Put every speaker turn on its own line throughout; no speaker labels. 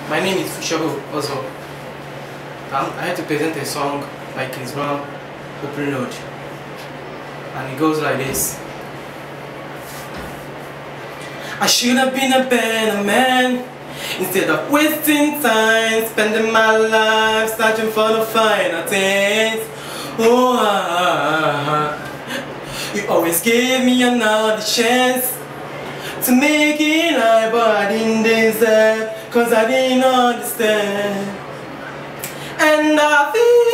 My name is Fushago Ozo. I had to present a song by Chris Brown, Open Road. And it goes like this. I should have been a better man instead of wasting time, spending my life searching for the finer things. You always gave me another chance to make it right, but I didn't deserve, cause I didn't understand. And I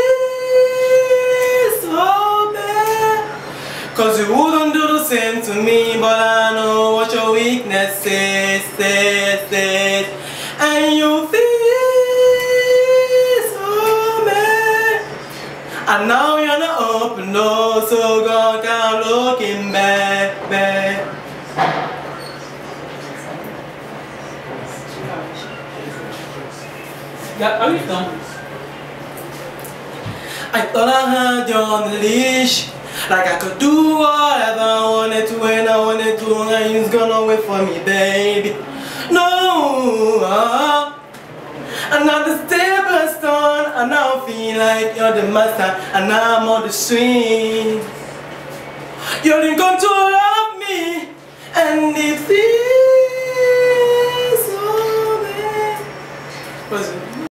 feel so bad, cause you wouldn't do the same to me, but I know what your weakness is. And you feel so bad, and now you're not open, no, so God can't looking back.
Yeah, are you done?
I thought I had you on the leash, like I could do whatever I wanted to when I wanted to, and you's gonna wait for me, baby. No, I'm not the stable stone, and now I feel like you're the master, and now I'm on the swing. You're in control of me, and it feels